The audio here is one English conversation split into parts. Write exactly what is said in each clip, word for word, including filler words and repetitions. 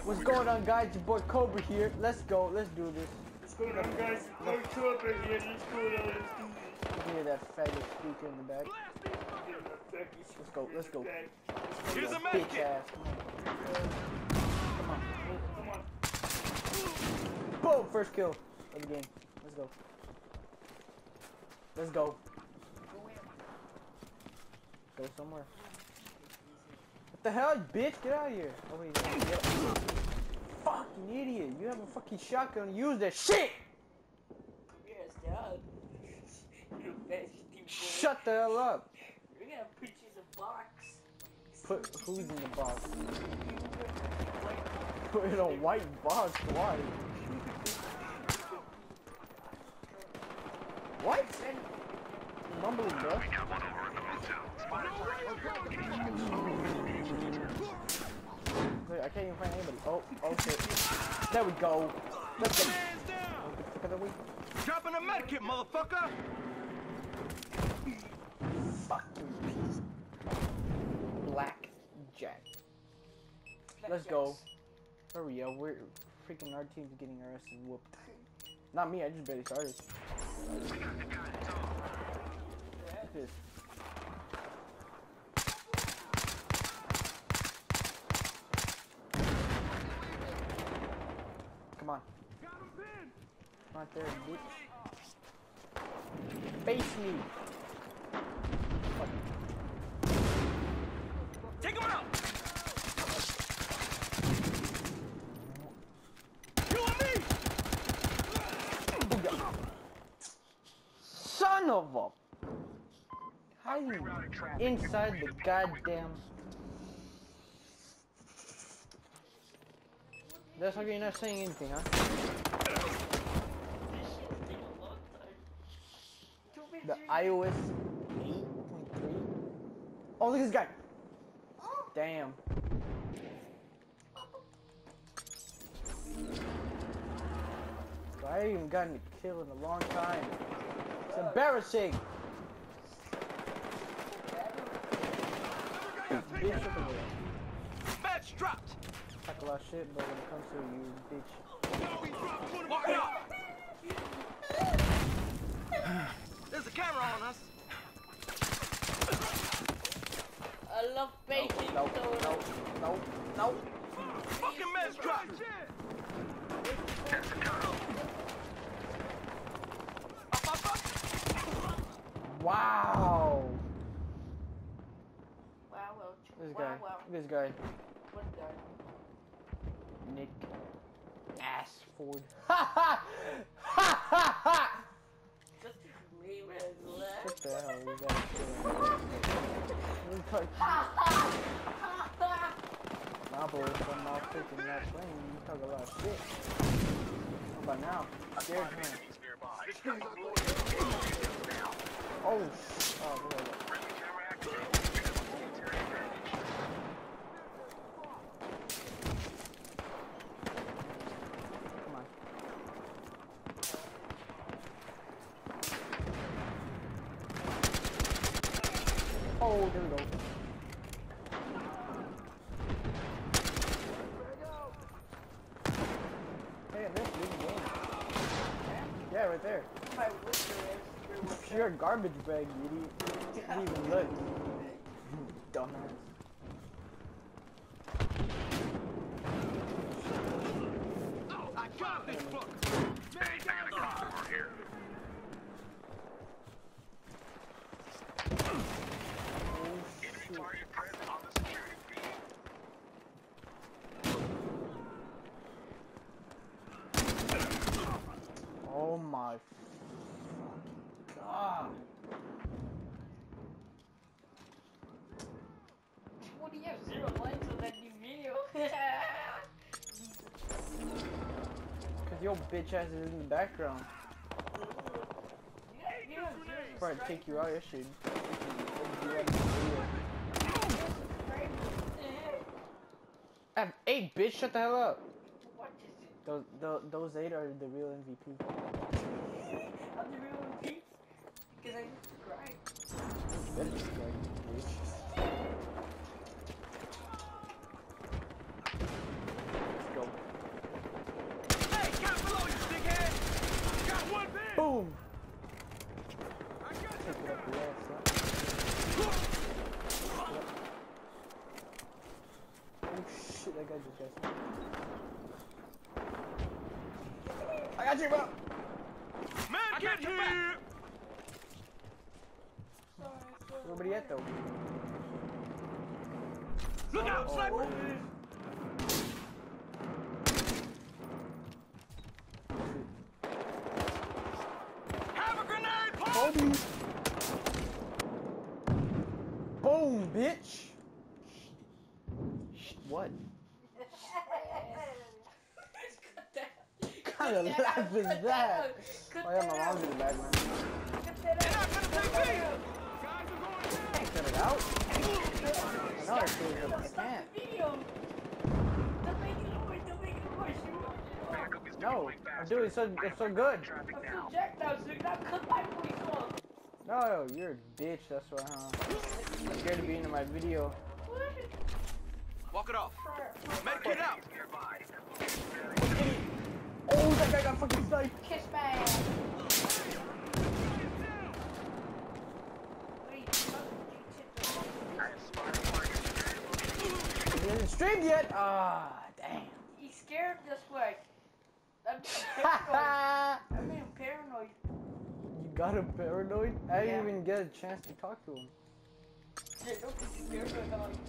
What's going on, guys? Your boy Cobra here. Let's go. Let's do this. What's going on, guys? Your boy Cobra here. Let's go. Let's do this. Hear that faggot speaker in the back. Let's go. Let's go. Here's a Bitch medkit. ass. Come on. Come on. Boom! First kill of the game. Let's go. Let's go. Go somewhere. What the hell, bitch? Get out of here. Oh, wait. Get fucking idiot. You have a fucking shotgun. Use that shit! Yes, Dad. You best boy. Shut the hell up. We're gonna put you in a box. Put who's in the box? Put in a white box. Why? What? You're mumbling, bro. Wait, I can't even find anybody. Oh, oh shit. There we go. Let's go. Look at we. Dropping a medkit, motherfucker. Fucking piece. Black Jack. Let's go. Hurry up. We're freaking our team's getting our asses whooped. Not me. I just barely started. Look at this. Come on. Not there, bitch. Face me. Fuck. Take him out. You and me. Son of a. How you inside the goddamn. That's okay, you're not saying anything, huh? The iOS eight point three. Oh, look at this guy. Damn. I haven't even gotten a kill in a long time. It's embarrassing. Match dropped. Talk a lot of shit, but when it comes to you, bitch. Walk out. There's a camera on us. I love baking. No, no, no, no, no. Fucking match dropped. Wow. Wow, well, This wow, guy. wow. This guy. What guy? Nick Ashford. Ha ha! Ha ha ha! Just leave it left. What the hell is that? Nah, boy, if I'm not freaking not playing, you talk a lot of shit. How about now? Scared him. Oh, sh oh, wait, wait. Come on. Oh, there we go. Hey, this is a game. Yeah, right there. My whisper is. Pure garbage bag, you idiot. Didn't even look. Dumbass. I got this book. Hey, I got a customer here. Enemy target present on the security feed. Oh my god. What do you have? Zero likes on that new video. Cause your bitch ass is in the background. Yeah, you have zero. Before I take you out, I should. I have eight, bitch. Shut the hell up. What is it? Those, those, those eight are the real M V P. I'm the real M V P because I subscribe. Better subscribe, bitch. Let's go. nobody yet though. Look out, Oh, sniper! Have a grenade, pop! Kobe. Boom, bitch. Sh- What? What kind of laugh is that? Oh yeah, my mom's in the background. They're not gonna take me! Cut it out. I know I should, but I can't. No, I'm doing so, it's so good. No, you're a bitch, that's why, huh? I'm scared of being in my video. Walk it off. Make it out! Oh, that guy got fucking sniped. Kiss my ass. He hasn't streamed yet. Ah, damn. He's scared this way. I'm paranoid. I'm being paranoid. You got him paranoid? I didn't Yeah. even get a chance to talk to him. Yeah, don't be scared of the dog.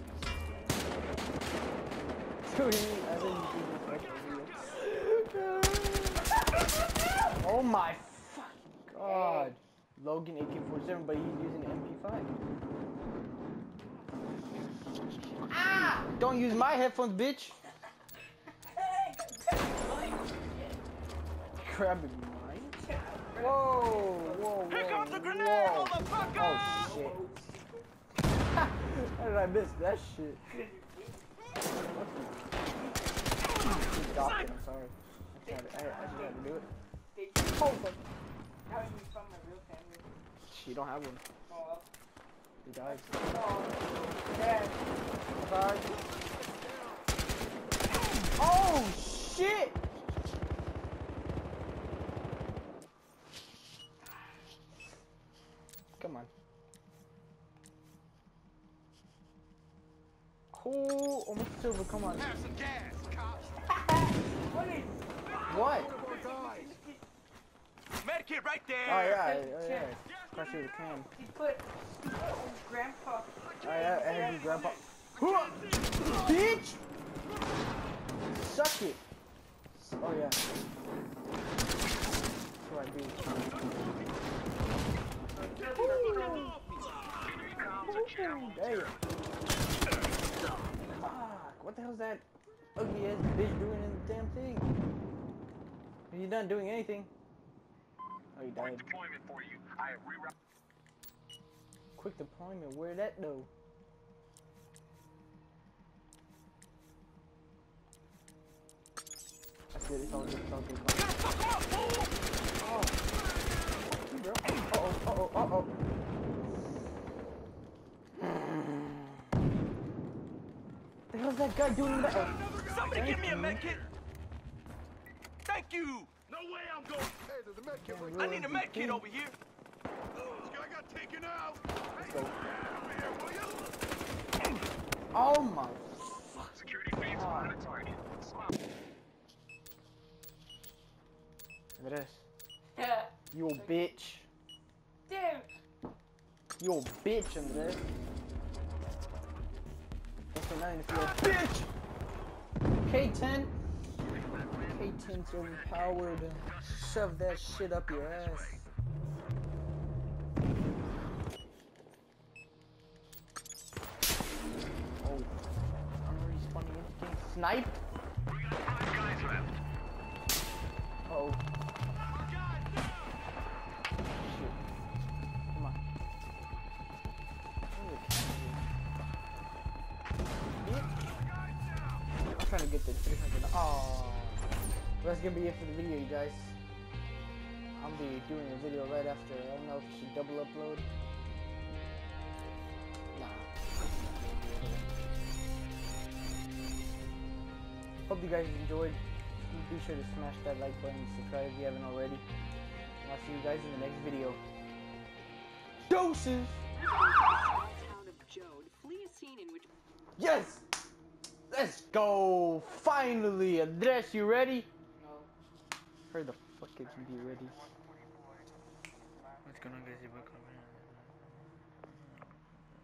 Dude, he, I didn't do this much video. Oh my fucking god. Logan A K forty-seven, but he's using an M P five. Ah! Don't use my headphones, bitch. Grabbing mine? Whoa, whoa, whoa. Here comes the grenade, whoa. motherfucker! Oh shit. How did I miss that shit? Keep docking, I'm sorry. I, tried to, I, I just had to do it. Oh, fuck. How did you find my real family? She don't have one. Oh, He died. oh, Dad. Sorry. Oh shit! Come on. Oh, almost silver. Come on. Have some gas, cops! What is? What? Medkit right there! Oh yeah, oh yeah. Crush you with a can. He put old grandpa. Oh yeah, energy grandpa. Huh! Bitch! Suck it. Oh yeah. That's what I do. Damn. Fuck, what the hell is that ugly ass bitch doing in the damn thing? He's not doing anything. Oh, he died. Deployment for you. I have rerouted. Quick deployment, where'd that go? That's good, it's all good, it's all good. It's all good. Oh. Fuck you, bro. Uh-oh, uh-oh, uh-oh. The hell's that guy doing in the back? Somebody give me a medkit! Thank you! No way I'm going. Hey, there's a med kit right I need a medkit over here! This guy got taken out. Hey, go. get over here, will you? Oh my. Security feeds on a target. Smart. Andres, Yeah. you old bitch. Dude. You old bitch, Andres. Don't say nothing if you're a bitch! K ten? K ten's overpowered. Shove that shit up your ass. Oh. I'm respawning into getting sniped? We got five guys left. Uh oh. Shit. Come on. I'm trying to get the three hundred. Oh. That's gonna be it for the video, you guys. I'll be doing a video right after. I don't know if I should double upload. Nah. Hope you guys enjoyed. Be sure to smash that like button and subscribe if you haven't already. And I'll see you guys in the next video. Doses! Town of Jode, flee a scene in which Yes! Let's go! Finally! Andres, you ready? No. Heard the fuck it can be ready. What's going on, guys? Welcome.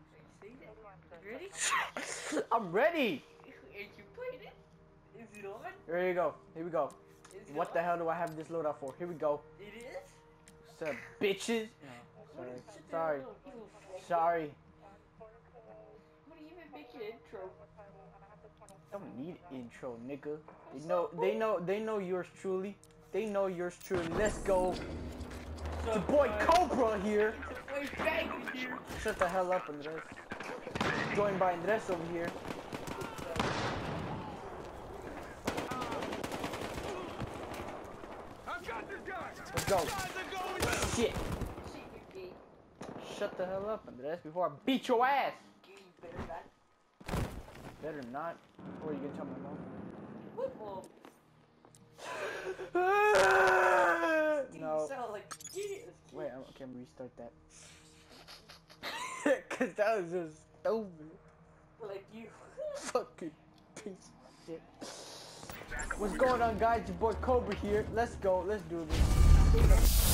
Ready? I'm ready. And you played it? Is it on? Here you go. Here we go. Is it What on? the hell do I have this loadout for? Here we go. It is? What's up, bitches? No, What sorry. is it? Sorry. You little faggot. Sorry. What do you even make an intro? Don't need intro, nigga. They know. They know. They know yours truly. They know yours truly. Let's go. It's your boy Cobra here. It's a boy faggot here. Shut the hell up, Andres. Joined by Andres over here. I've got this guy. Let's go. Guys are going down. Shit. Shit, you gay. Shut the hell up, Andres, before I beat your ass. Gay, you better not. Better not. Or are you gonna tell my mom? What mom? No. You sound like a genius. Wait, I'm, okay, I'm gonna restart that. Cause that was just stupid. Like you. Fucking piece of shit. What's going on, guys? Your boy Cobra here. Let's go. Let's do this.